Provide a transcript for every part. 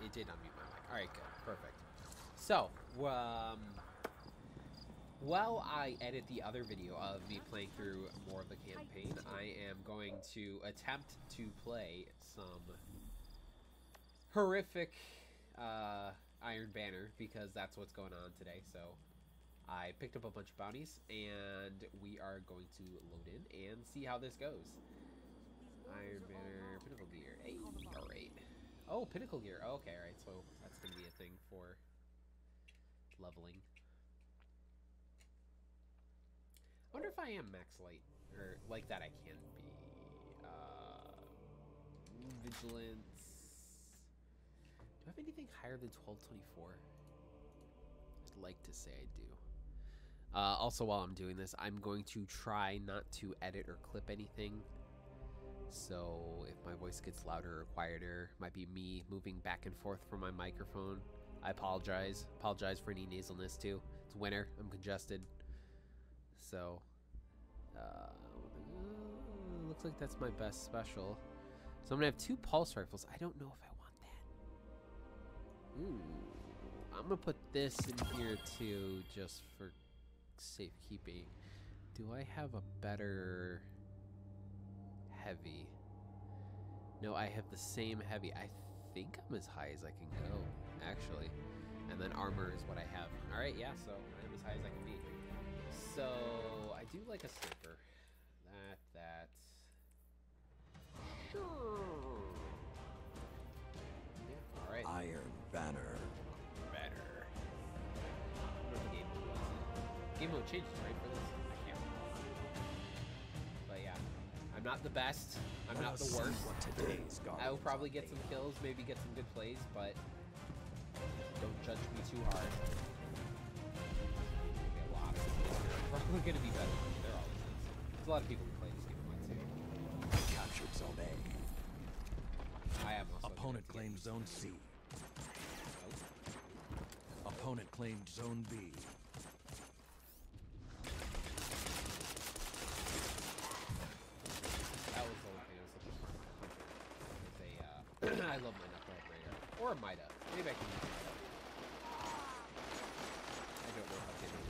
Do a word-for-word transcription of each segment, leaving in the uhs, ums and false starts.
it did unmute my mic. All right, good, perfect. So, um, while I edit the other video of me playing through more of the campaign, I am going to attempt to play some horrific uh, Iron Banner, because that's what's going on today. So I picked up a bunch of bounties, and we are going to load in and see how this goes. Iron Banner, Pinnacle Gear. Hey, alright. Oh, Pinnacle Gear. Oh, okay, alright, so that's going to be a thing for leveling. I wonder if I am max light, or like that I can be. Uh, vigilance. Do I have anything higher than twelve twenty-four? I'd like to say I do. Uh, also, while I'm doing this, I'm going to try not to edit or clip anything. So if my voice gets louder or quieter, might be me moving back and forth from my microphone. I apologize. Apologize for any nasalness too. It's winter. I'm congested. So, uh, looks like that's my best special. So I'm gonna have two pulse rifles. I don't know if I want that. Ooh, I'm gonna put this in here too, just for safekeeping. Do I have a better heavy? No, I have the same heavy. I think I'm as high as I can go, actually. And then armor is what I have. All right, yeah, so I'm as high as I can be. So I do like a sniper. That, that. Sure. Yeah, all right. Iron Banner. Banner. I don't know if the game mode was. Game mode changes, right, for this? I can't remember. But yeah, I'm not the best. I'm not the worst. What today's I will probably get some kills, maybe get some good plays, but don't judge me too hard. A lot of people are probably going to be better than me. There always is. There's a lot of people who play this game online too. Captured Zone A. I am also. Opponent claimed Zone C. Oh. Opponent claimed Zone B. That was the only thing I was looking for. With a, uh, I love my knucklehead radar. Or a Mida. Maybe I can use Mida. I don't know how to get it.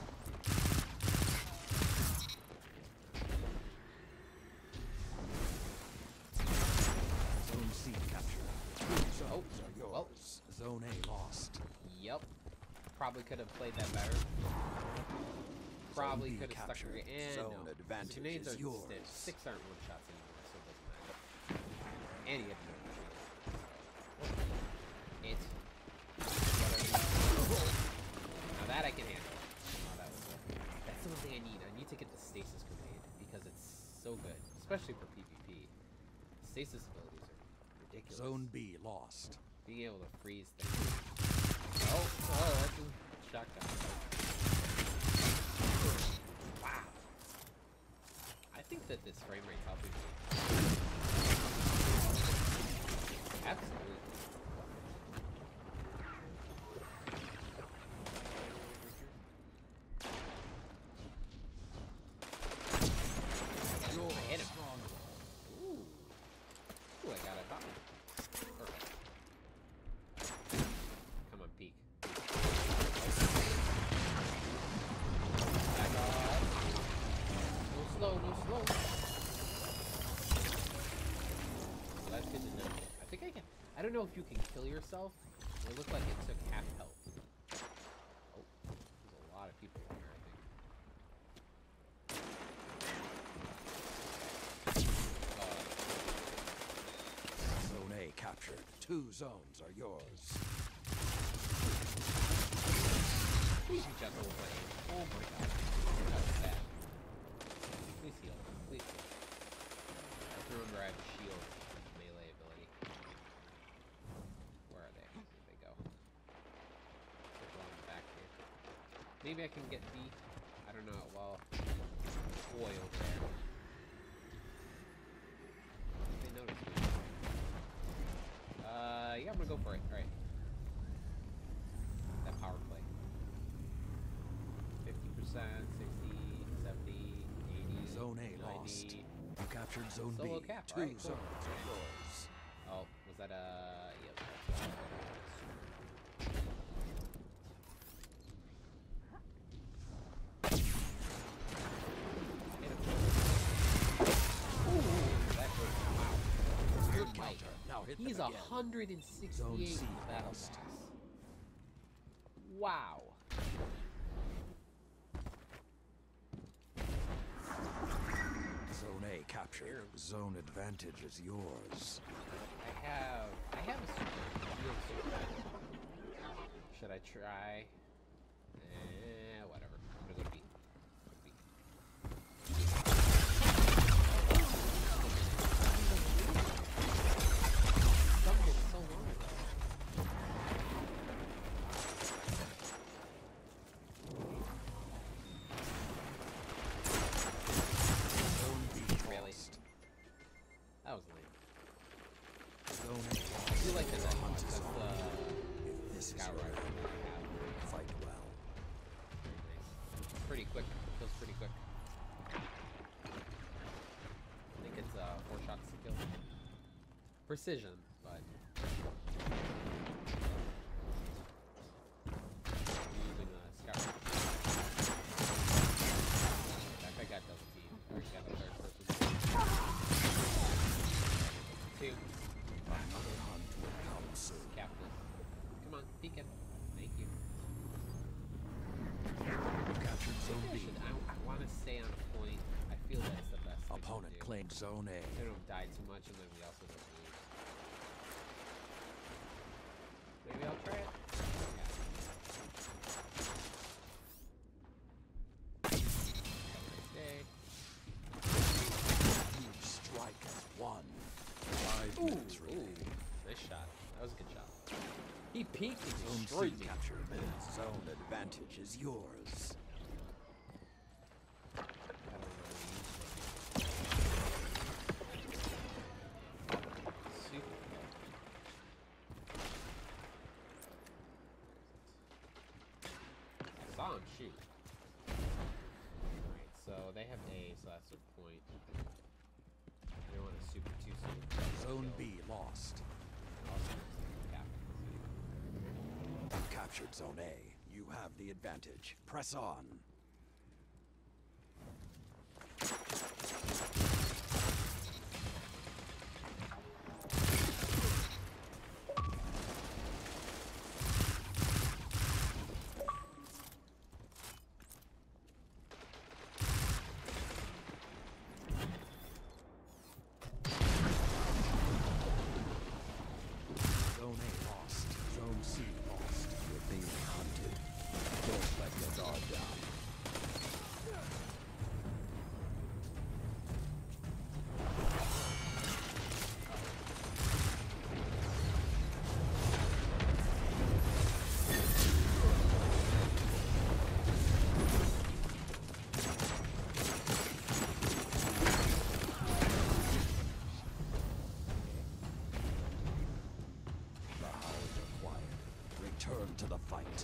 Zone C captured. Two Oh, zones are yours. well. Zone A lost. Yep. Probably could have played that better. Probably Zone B could have stuck captured. with it. And Zone no. advantage The grenades is are yours. six. Six aren't one shots anymore, so it doesn't matter. And you have to know it. Now that I can handle. Oh, that was good. That's the one thing I need. I need to get the stasis grenade because it's so good, especially for PvP. Stasis abilities are ridiculous. Zone B lost. Being able to freeze things. Oh, oh, that's a shotgun. Wow. I think that this frame rate's helping me. Absolutely. You're I hit him. strong. Ooh. Ooh, I got a bounty. Perfect. Come on, peek. Back off. No slow, no slow. Well, that's good to know. I think I can. I don't know if you can kill yourself. It looked like it took half health. Oh, there's a lot of people in here, I think. Uh, Zone A captured. Two zones are yours. Please be gentle with my aim. Oh my god. That was bad. Please heal. Please heal. I have to remember I have a shield melee ability. Where are they? There they go. Circle on the back here. Maybe I can get B. I don't know. Well, boy over there. They noticed me. Uh, yeah, I'm gonna go for it. Alright. That power play. fifty percent, sixty, seventy, eighty, Zone A ninety. lost. You captured Zone Solo B. cap. Two Alright, cool. zones are yours. Oh, was that a... Yep. hit He's them a again. hundred and Zone sixty-eight C in the battle lost. pass. Wow. Zone A captured. Zone advantage is yours. I have I have a super real super. Should I try? Eh, whatever. I'm gonna go to B. Go to B. Summoned it so long ago. Zone B Really? lost. That was lame. Zone A I lost. feel like that's The the hunt is that's on. the If this is scout your rifle end, that I have. fight well. Very nice. Pretty quick. Kills pretty quick. I think it's uh, four shots to kill. Precision, but using a scout rifle. In fact, I got double team. Or you got a third person. Two. Another hunt will come soon. Captain. Come on, beacon. Thank you. Captured Zone I, B. should, I, I want to stay on point. I feel that's the best thing Opponent to do. claimed Zone A. They don't die too much, and then we also don't lose. Maybe I'll try it. Yeah. Have a nice day. You strike as one. Five minutes Ooh, remaining. nice shot. That was a good shot. He peeked and Zone C destroyed me. captured. Zone advantage is yours. I don't know what he used. Super. I saw him shoot. Alright, so they have A, so that's their point. I don't want to super too soon. Zone B lost. Also, captain. Captured Zone A. You have the advantage. Press on. Zone A lost. Zone C lost. You're being hunted. Don't let your guard down. The hounds are quiet. Return to the fight.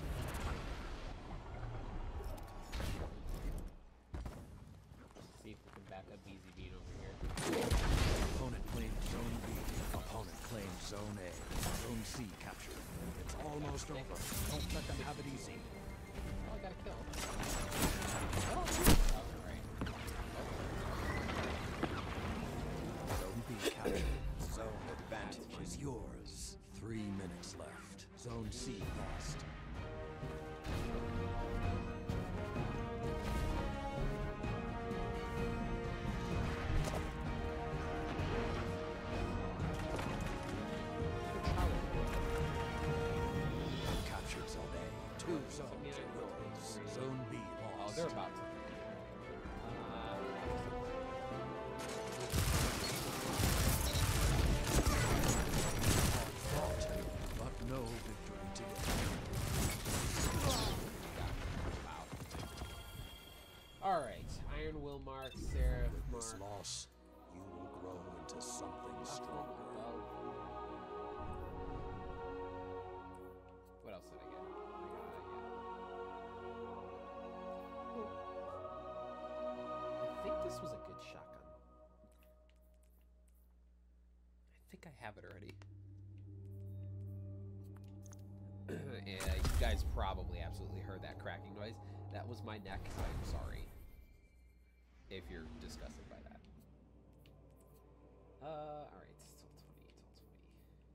See if we can back up Easy Beat over here. Opponent claimed Zone B. Opponent claimed Zone A. Zone C captured. It's almost over. Don't let them have it easy. Oh, I got a kill. Oh, alright. Zone B captured. Zone advantage is yours. Three minutes left. Zone C lost. Captured Zone A. Two zones are yours. Zone B Oh, lost. they're about to. Uh, Fought, but no victory today. wow. Alright. Iron Will Mark, Seraph With this Mark. loss, you will grow into something stronger. What else did I get? I got, yeah. I think this was a good shotgun. I think I have it already. Yeah, you guys probably absolutely heard that cracking noise. That was my neck. I'm sorry if you're disgusted by that. Uh, all right, till twenty, till twenty.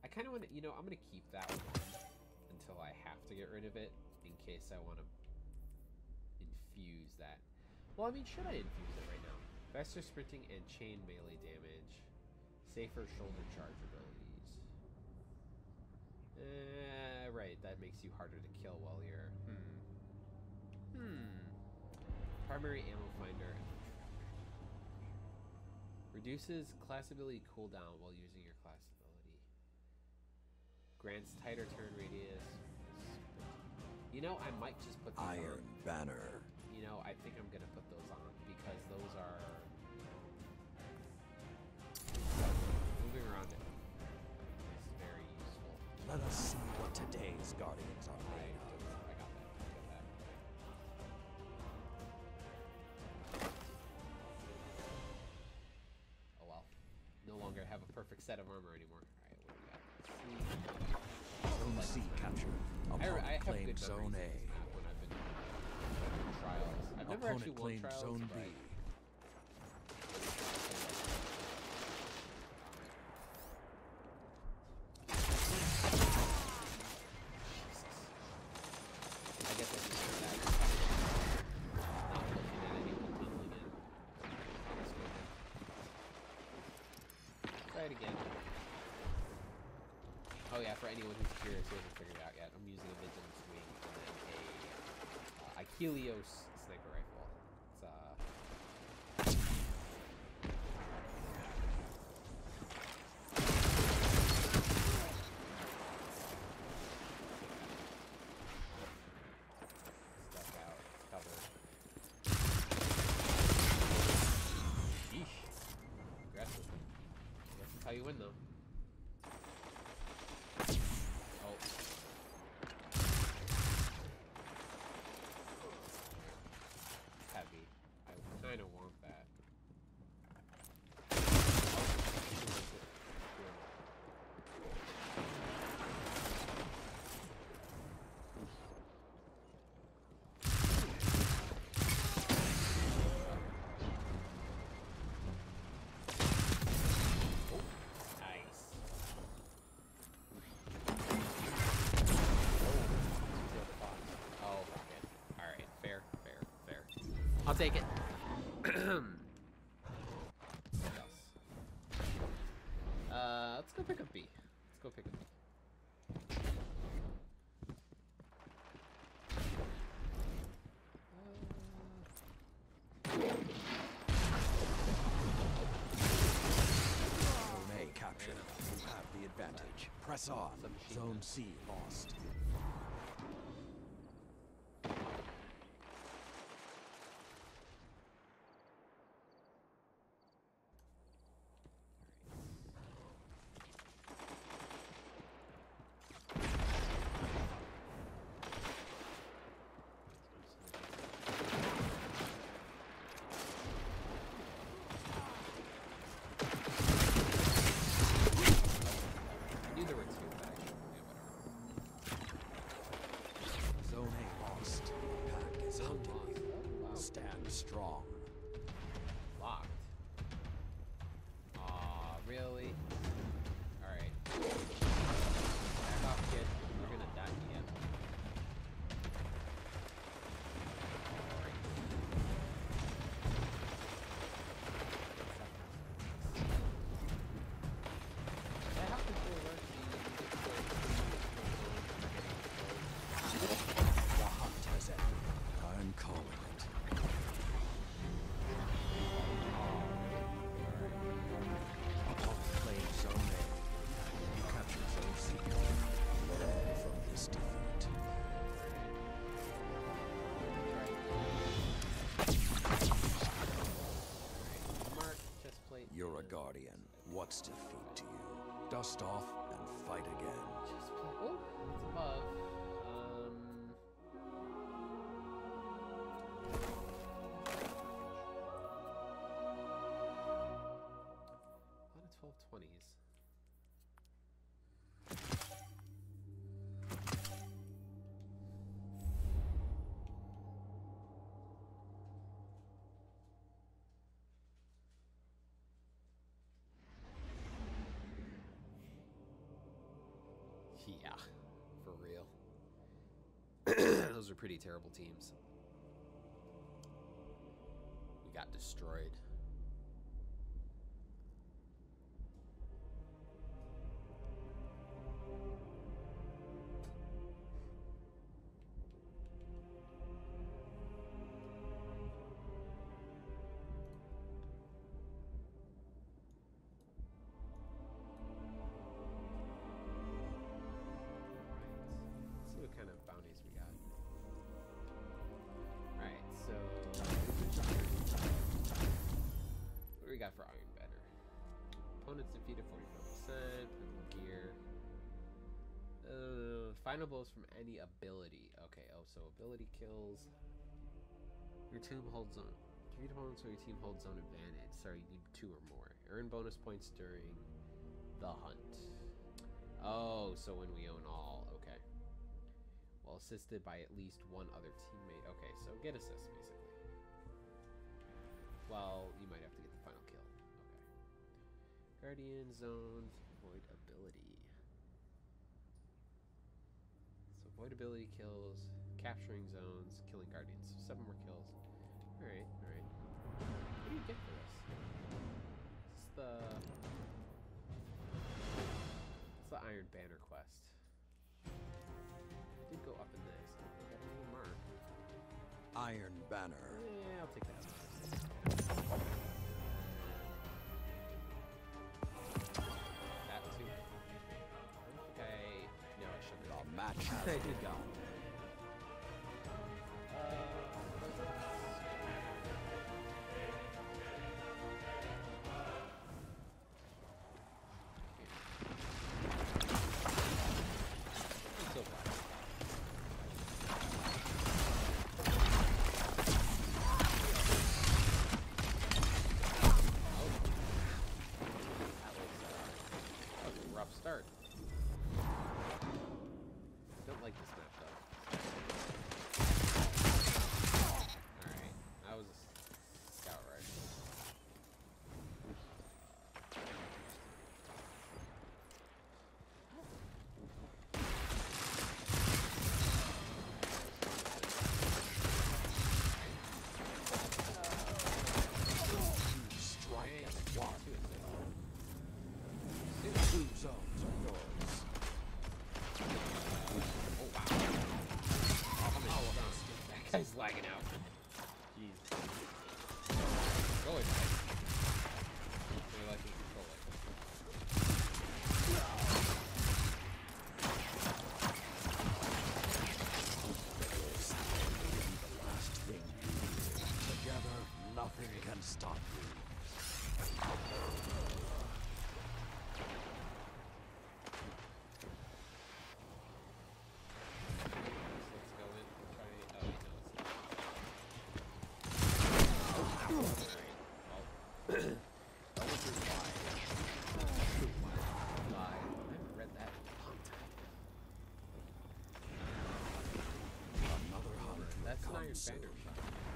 I kind of want to, you know, I'm going to keep that one until I have to get rid of it in case I want to infuse that. Well, I mean, should I infuse it right now? Faster sprinting and chain melee damage. Safer shoulder charge abilities. Uh, right, that makes you harder to kill while you're... Hmm. Hmm. Primary ammo finder. Reduces class ability cooldown while using your class ability. Grants tighter turn radius. You know, I might just put these Iron on. Banner. You know, I think I'm gonna put those on because those are moving around it. It's very useful. Let us see what today's Guardians are I, made of. I got that. I got that. Oh well. No longer have a perfect set of armor anymore. Alright, what do we got? Zone C captured. I, I Opponent have claimed good Zone memories A. of this map when I've been doing trials. I've never Opponent actually won claimed trials, Zone but B. I guess I should say that. Not looking at anyone tunneling in. Try it again. Oh yeah, for anyone who's curious who hasn't figured it out yet, I'm using a Vigilance Wing and then a uh, Achilleos sniper rifle. It's uh stuck out, cover. Yeesh. Aggressive. This is how you win though. Oh. Heavy. I kind of want that. Oh, nice. Oh, rocket. Alright, fair, fair, fair. I'll take it. Yes. Uh, let's go pick up B. Let's go pick up B. Zone A captured. You have the advantage. Press on. Some machine Zone gun. C lost. I knew there were two, but I yeah, whatever. Zone A lost. The pack is hunting you. Oh, wow. Stand strong. Locked. Aw, really? Alright. Back off, kid. You're gonna die again. Alright. Yeah, how control works? The hunt has ended. I'm calling it. Opponent claimed Zone A. You captured Zone C. Learn from this defeat. Mark, chest plate. You're a guardian. What's defeat to you? Dust off and fight again. Chest plate. Oh, it's above. Um. A lot of twelve twenties. those are pretty terrible teams. We got destroyed. For Iron Banner. Opponents defeated forty-four percent. Gear. Uh, final blows from any ability. Okay, oh, so ability kills. Your team holds zone. Defeat opponents or your team holds zone advantage. Sorry, you need two or more. Earn bonus points during the hunt. Oh, so when we own all. Okay. Well, assisted by at least one other teammate. Okay, so get assist, basically. Well, you might have to get the final kill. Okay. Guardian zones, void ability. So void ability kills, capturing zones, killing guardians. So seven more kills. Alright, alright. What do you get for this? Is this the... It's the Iron Banner quest. It did go up in this. Oh, we got a little mark. Iron Banner. Yeah, I'll take that. That too. Okay. No, I shouldn't. The match has begun. Start. Don't like this map though. Alright, that was a scout rifle. Strike at one. Two Two zones are yours. Oh wow. Oh, that guy's lagging out. Jeez. Go away, guys. Maybe I can control it. The last thing you do. Together, nothing can stop you. Banner shot.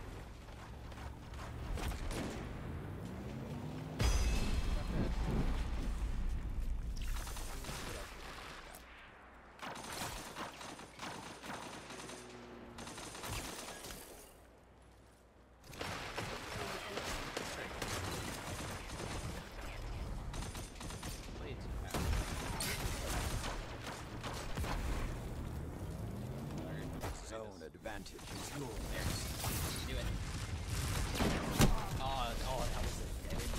Zone advantage is yours. Do it. Oh, oh, that was a dead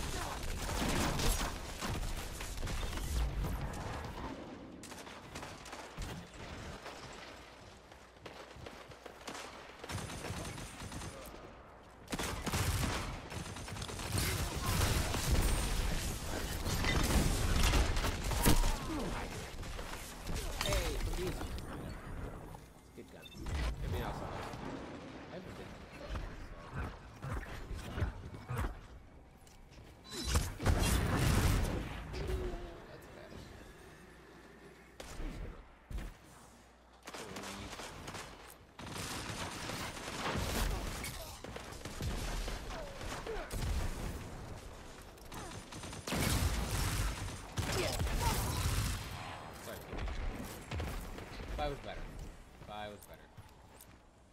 Hey, please. Good gun. I mean, also, I haven't been. That's bad. Sorry, If I was better. If I was better.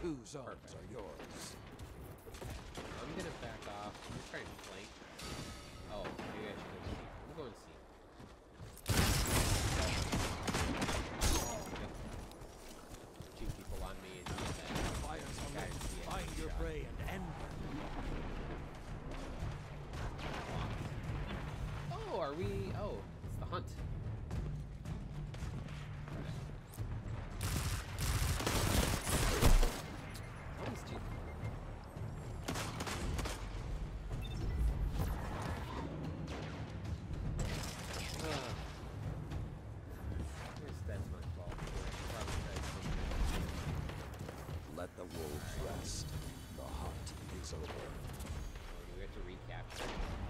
Two zones Perfect. are yours. I'm gonna back off. I'm gonna try and flank. Oh, maybe I should go see. I'm going to see. Two people on me and get that. Fires are Guys, lit. yeah, Find your shot. prey and end them. Oh, are we? Oh, it's the hunt. Almost two. Ah. Here's Desmond's ball. Probably try something. Let the wolves rest. The hunt is over. Oh, do we have to recapture?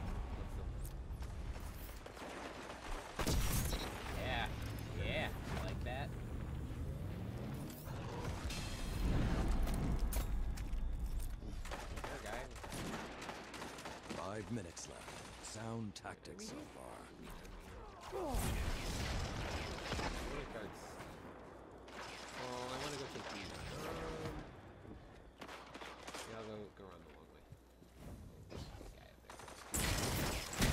What's the... Yeah, yeah, I like that. There, guy. Five minutes left. Sound tactics so far. What are cards? Oh, I want to go take these. Um, yeah, I'll go, go around the long way. Oh, there's a guy up there.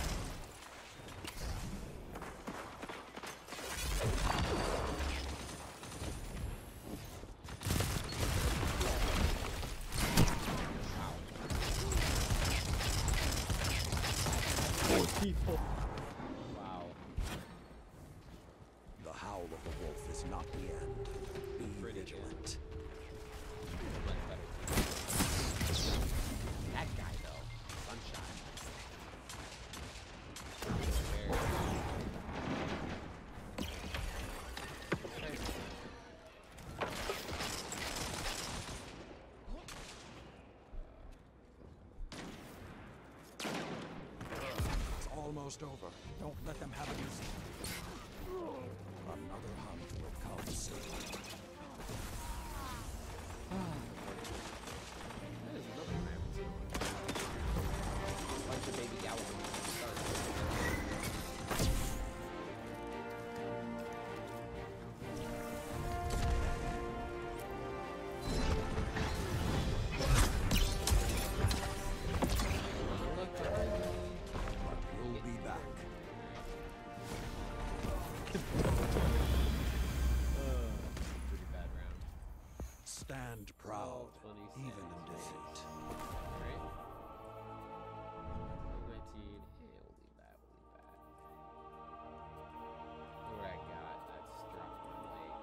Four people. Wow. The howl of the wolf is not the end. Be Pretty good. vigilant. Much better. That guy, though. Sunshine. Very okay. It's almost over. Don't let them have it easy. Another hunt will come soon. That is another one I haven't seen. Bunch of baby gallons. Look behind me. You'll be back. Pretty bad round. Stand proud, twenty even in seconds. defeat. Right? nineteen. Yeah, we'll leave that. We'll leave that. Look what I got. That's dropped my late.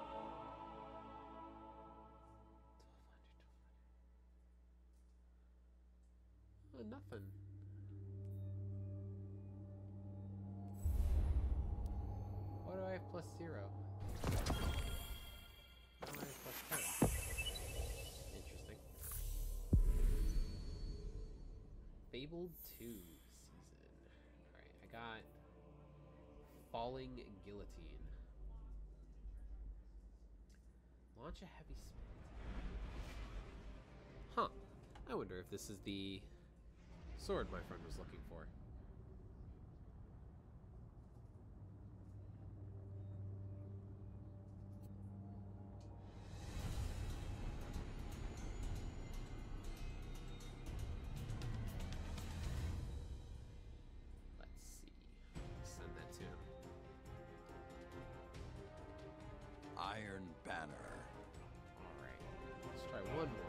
twelve hundred, twelve hundred. Oh, nothing. Why do I have plus zero? Why do I have plus ten? Interesting. Fabled two season. Alright, I got Falling Guillotine. Launch a heavy spell. Huh. I wonder if this is the sword my friend was looking for. Let's see. Send that to him. Iron Banner. Alright. Let's try one more.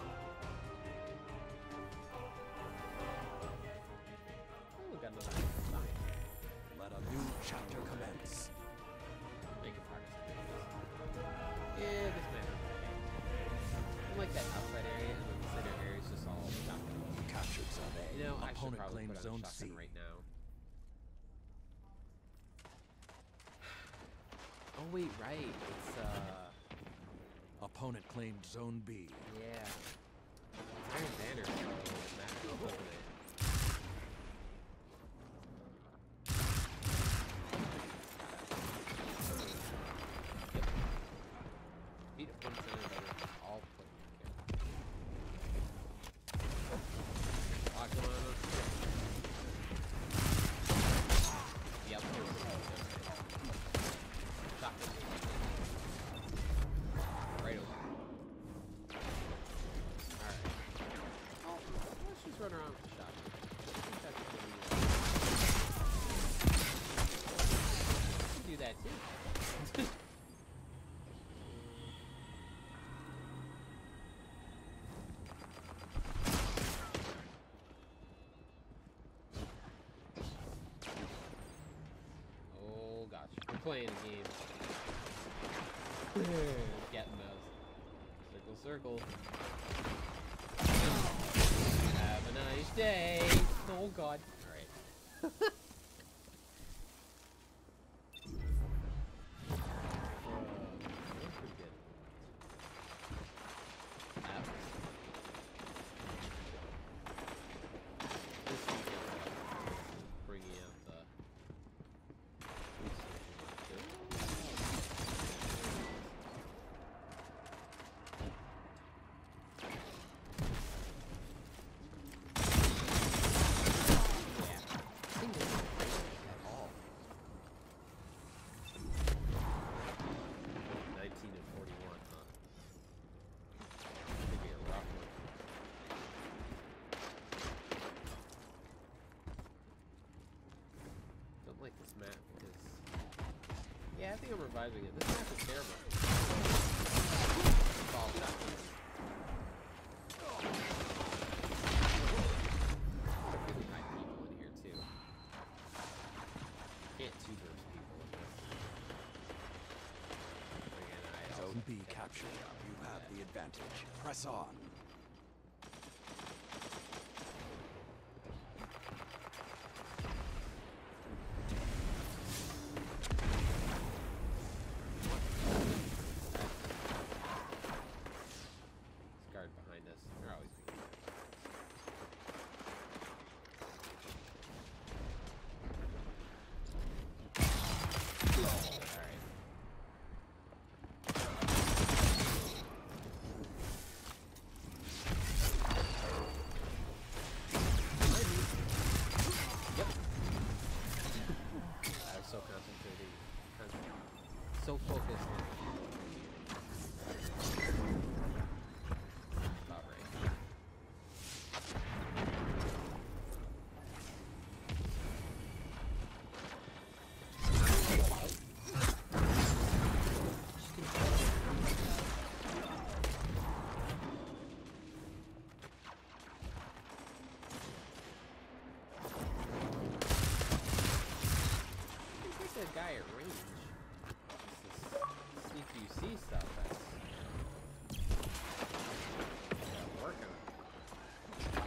Oh, we got another nine. Let a new chapter commence. Making progress. Yeah, this might not be okay. I like that outside area, and then the center area is just all shotgun. Captured Zone A. You know, I should Opponent probably claims put on Zone shotgun C. right now. Oh wait, right. It's uh, Opponent claimed Zone B. yeah. It's Iron Banner, so it matters, doesn't it? Yep. Beat opponent's center better. All put together. Lock him on us. Yep. Shotgun. Right over. playing a game. Getting those. Circle, circle. Have a nice day. Oh god. Alright. Yeah, I think I'm revising it. This map is terrible. Ball shot. Really high people in here too. Can't two burst people in this. Again, I Zone B captured. You have the advantage. Press on. So focused on about right. There's a guy at range. You see stuff that's yeah, working on it.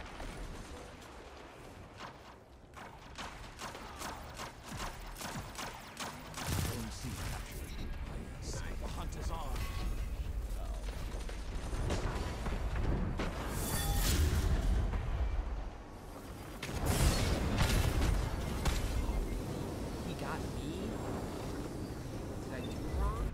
Zone C captured. Yes. The hunt is on. He got me? Did I do wrong?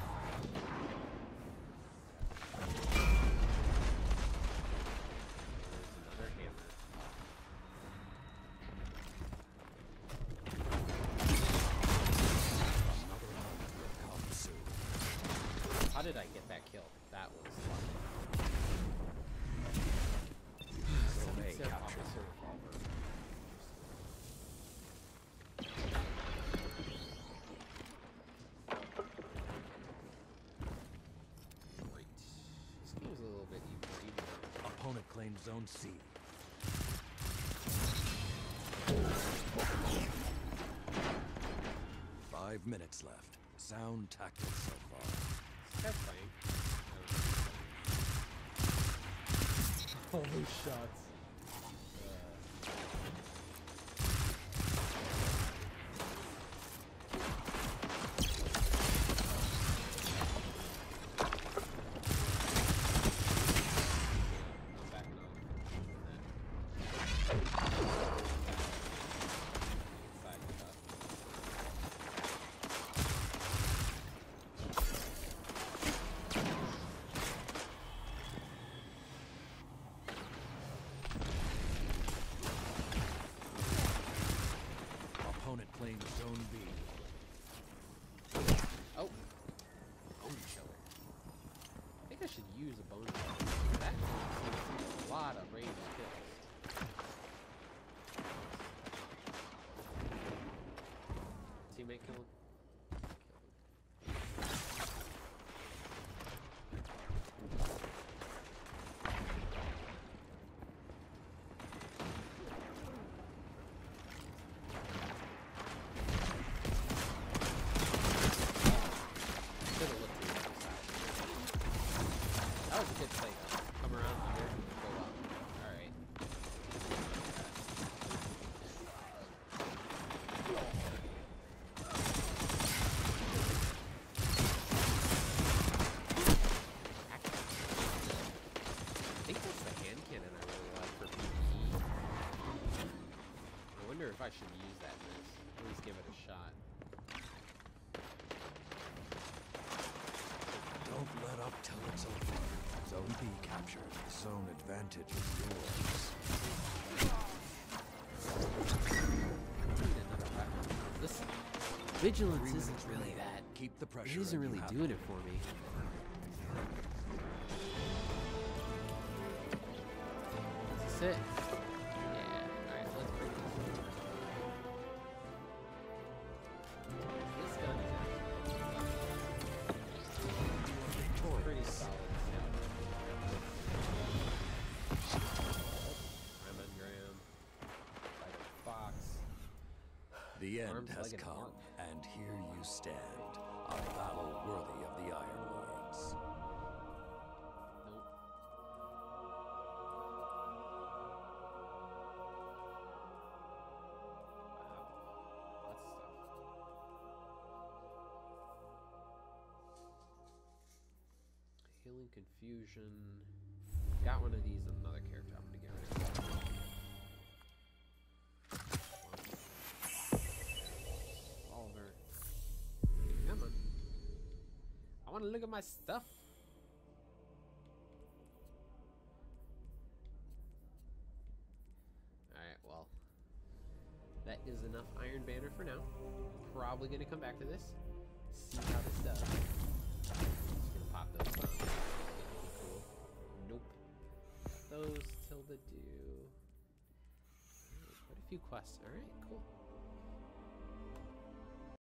How did I get that kill? That was lucky. Zone A captured. Great. This game was a little bit even. Opponent claimed Zone C. Five minutes left. Sound tactics so far. That's fine. All those shots. Claim Zone B. Oh. Bone killer. I think I should use a bone killer. That seems a lot of range kills. Teammate kill him. I should use that in this. At least give it a shot. Don't let up till it's over. Zone B captured. Zone advantage is yours. Need another weapon. This vigilance Three isn't minutes really remaining. that. Keep the pressure. It isn't and you really have doing it for me. Is this it? Yeah. Alright, let's bring this. This gun is actually pretty solid. Remengram. Fighter Fox. The end Arms has like an come, arc. and here you stand, a battle worthy of the Iron Lords. Nope. Wow. Lots of stuff. Healing Confusion. Got one of these on another character I'm gonna get rid of. Revolver. Come on. I wanna look at my stuff. Alright, well. That is enough Iron Banner for now. Probably gonna come back to this. See how this does. Just gonna pop those down. Cool. Nope. Those till the do. Alright, quite a few quests. Alright, cool.